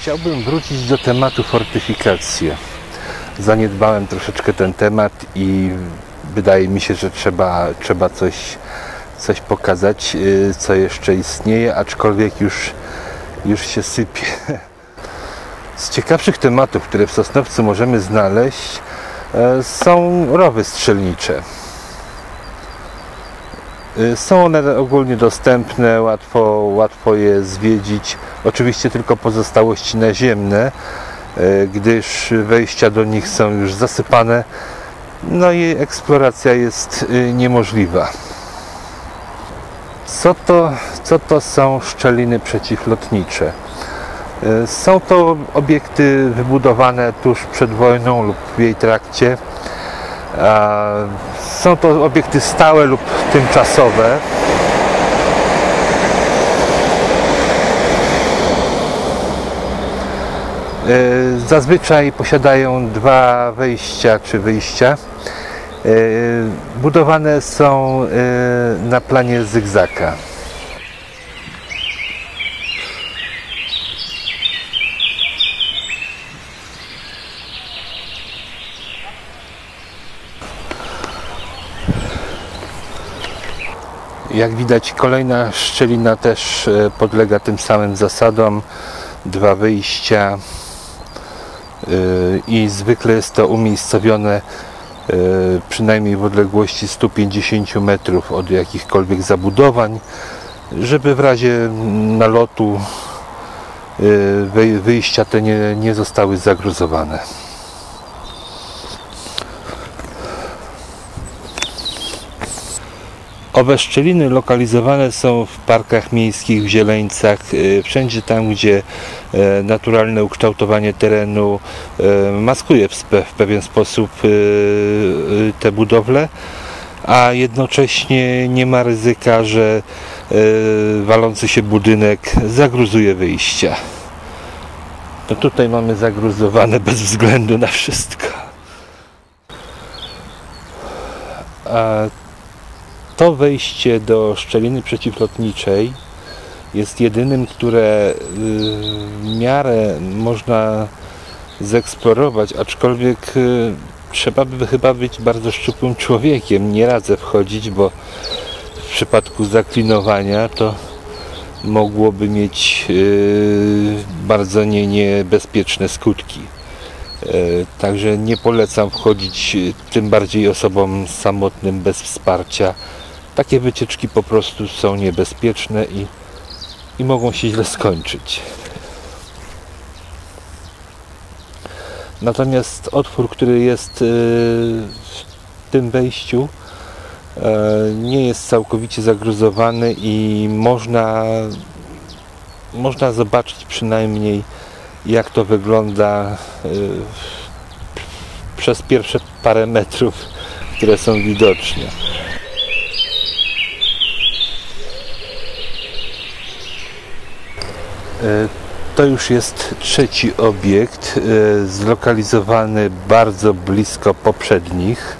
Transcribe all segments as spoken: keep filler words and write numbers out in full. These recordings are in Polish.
Chciałbym wrócić do tematu fortyfikacji. Zaniedbałem troszeczkę ten temat i wydaje mi się, że trzeba, trzeba coś, coś pokazać, co jeszcze istnieje, aczkolwiek już, już się sypie. Z ciekawszych tematów, które w Sosnowcu możemy znaleźć, są rowy strzelnicze. Są one ogólnie dostępne, łatwo, łatwo je zwiedzić. Oczywiście tylko pozostałości naziemne, gdyż wejścia do nich są już zasypane, no i eksploracja jest niemożliwa. Co to, co to są szczeliny przeciwlotnicze? Są to obiekty wybudowane tuż przed wojną lub w jej trakcie. Są to obiekty stałe lub tymczasowe. Zazwyczaj posiadają dwa wejścia czy wyjścia. Budowane są na planie zygzaka. Jak widać, kolejna szczelina też podlega tym samym zasadom. Dwa wyjścia i zwykle jest to umiejscowione przynajmniej w odległości stu pięćdziesięciu metrów od jakichkolwiek zabudowań, żeby w razie nalotu wyjścia te nie, nie zostały zagruzowane. Owe szczeliny lokalizowane są w parkach miejskich, w zieleńcach, wszędzie tam, gdzie naturalne ukształtowanie terenu maskuje w pewien sposób te budowle, a jednocześnie nie ma ryzyka, że walący się budynek zagruzuje wyjścia. No tutaj mamy zagruzowane bez względu na wszystko. A to wejście do szczeliny przeciwlotniczej jest jedynym, które w miarę można zeksplorować, aczkolwiek trzeba by chyba być bardzo szczupłym człowiekiem. Nie radzę wchodzić, bo w przypadku zaklinowania to mogłoby mieć bardzo nie, niebezpieczne skutki. Także nie polecam wchodzić, tym bardziej osobom samotnym, bez wsparcia. Takie wycieczki po prostu są niebezpieczne i, i mogą się źle skończyć. Natomiast otwór, który jest w tym wejściu, nie jest całkowicie zagruzowany i można, można zobaczyć przynajmniej, jak to wygląda przez pierwsze parę metrów, które są widoczne. To już jest trzeci obiekt, zlokalizowany bardzo blisko poprzednich.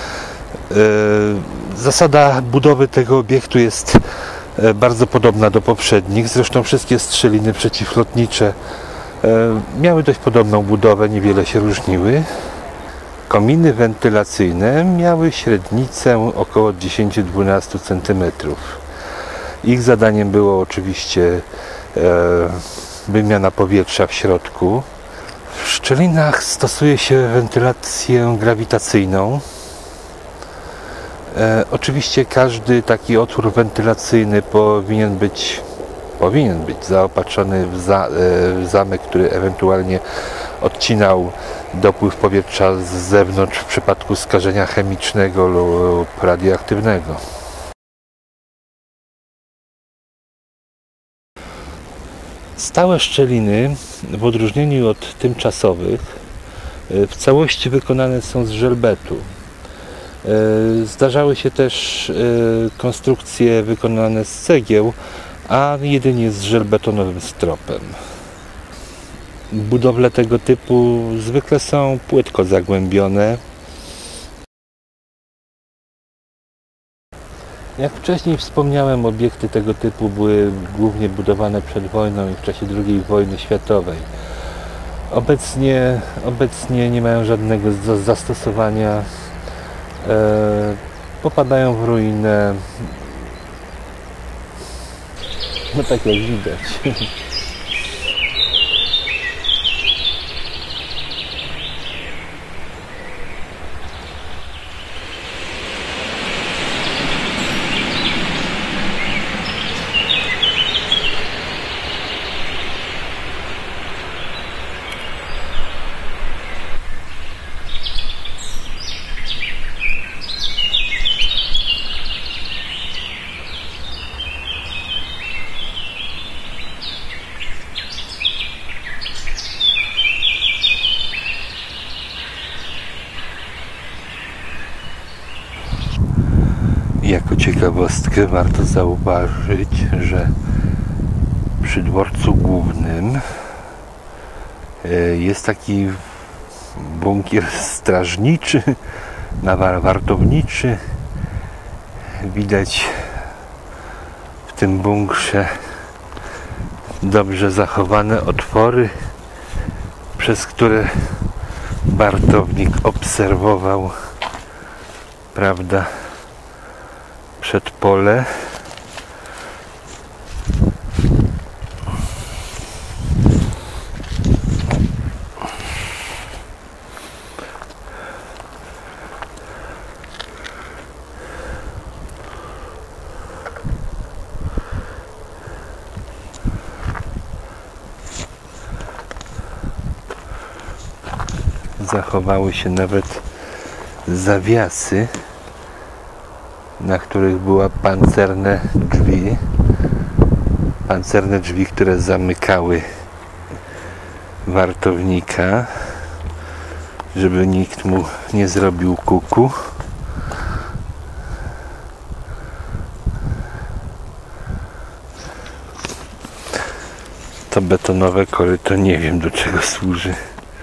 Zasada budowy tego obiektu jest bardzo podobna do poprzednich, zresztą wszystkie strzeliny przeciwlotnicze miały dość podobną budowę, niewiele się różniły. Kominy wentylacyjne miały średnicę około dziesięć do dwunastu centymetrów. Ich zadaniem było oczywiście wymiana powietrza w środku. W szczelinach stosuje się wentylację grawitacyjną. Oczywiście każdy taki otwór wentylacyjny powinien być powinien być zaopatrzony w, za, w zamek, który ewentualnie odcinał dopływ powietrza z zewnątrz w przypadku skażenia chemicznego lub radioaktywnego. Stałe szczeliny, w odróżnieniu od tymczasowych, w całości wykonane są z żelbetu. Zdarzały się też konstrukcje wykonane z cegieł, a jedynie z żelbetonowym stropem. Budowle tego typu zwykle są płytko zagłębione. Jak wcześniej wspomniałem, obiekty tego typu były głównie budowane przed wojną i w czasie drugiej wojny światowej. Obecnie, obecnie nie mają żadnego z- zastosowania, e, popadają w ruinę, no tak jak widać. Jako ciekawostkę warto zauważyć, że przy dworcu głównym jest taki bunkier strażniczy, wartowniczy. Widać w tym bunkrze dobrze zachowane otwory, przez które wartownik obserwował, prawda, przedpole. Zachowały się nawet zawiasy, na których były pancerne drzwi, pancerne drzwi, które zamykały wartownika, żeby nikt mu nie zrobił kuku. To betonowe koryto nie wiem, do czego służy.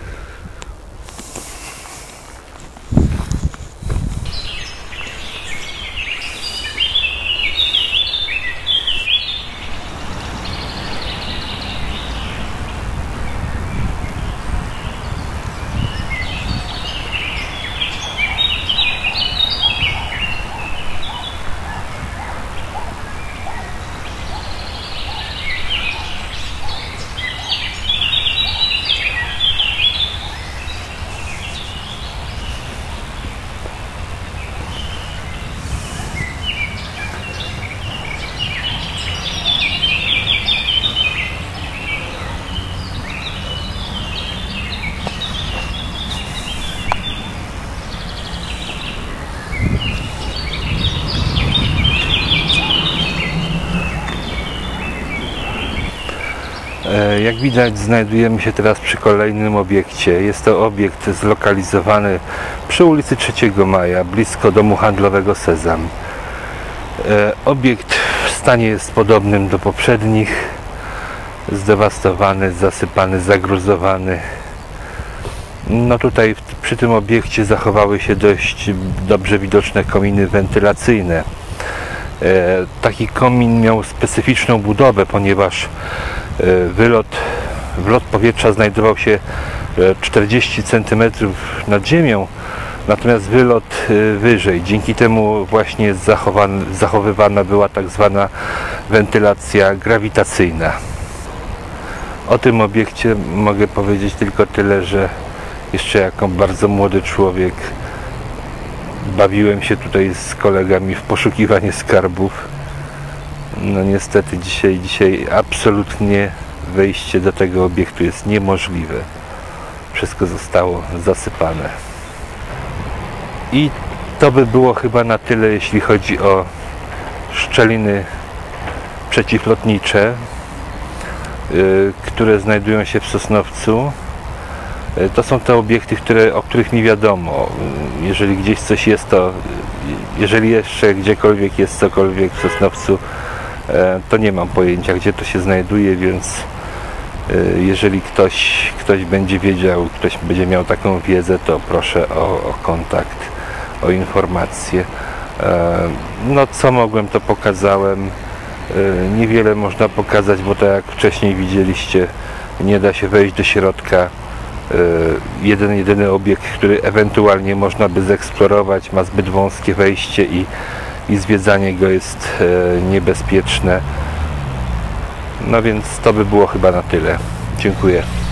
Jak widać, znajdujemy się teraz przy kolejnym obiekcie. Jest to obiekt zlokalizowany przy ulicy trzeciego maja, blisko domu handlowego Sezam. Obiekt w stanie jest podobnym do poprzednich. Zdewastowany, zasypany, zagruzowany. No tutaj przy tym obiekcie zachowały się dość dobrze widoczne kominy wentylacyjne. Taki komin miał specyficzną budowę, ponieważ wylot, wlot powietrza znajdował się czterdzieści centymetrów nad ziemią, natomiast wylot wyżej. Dzięki temu właśnie zachowywana była tak zwana wentylacja grawitacyjna. O tym obiekcie mogę powiedzieć tylko tyle, że jeszcze jako bardzo młody człowiek bawiłem się tutaj z kolegami w poszukiwanie skarbów. No niestety dzisiaj, dzisiaj absolutnie wejście do tego obiektu jest niemożliwe. Wszystko zostało zasypane. I to by było chyba na tyle, jeśli chodzi o szczeliny przeciwlotnicze, yy, które znajdują się w Sosnowcu. Yy, to są te obiekty, które, o których mi wiadomo. Yy, jeżeli gdzieś coś jest, to jeżeli jeszcze gdziekolwiek jest cokolwiek w Sosnowcu, to nie mam pojęcia, gdzie to się znajduje, więc jeżeli ktoś, ktoś będzie wiedział, ktoś będzie miał taką wiedzę, to proszę o, o kontakt, o informację. No co mogłem, to pokazałem. Niewiele można pokazać, bo tak jak wcześniej widzieliście, nie da się wejść do środka. jeden, jedyny obiekt, który ewentualnie można by zeksplorować, ma zbyt wąskie wejście i, i zwiedzanie go jest niebezpieczne. No więc to by było chyba na tyle. Dziękuję.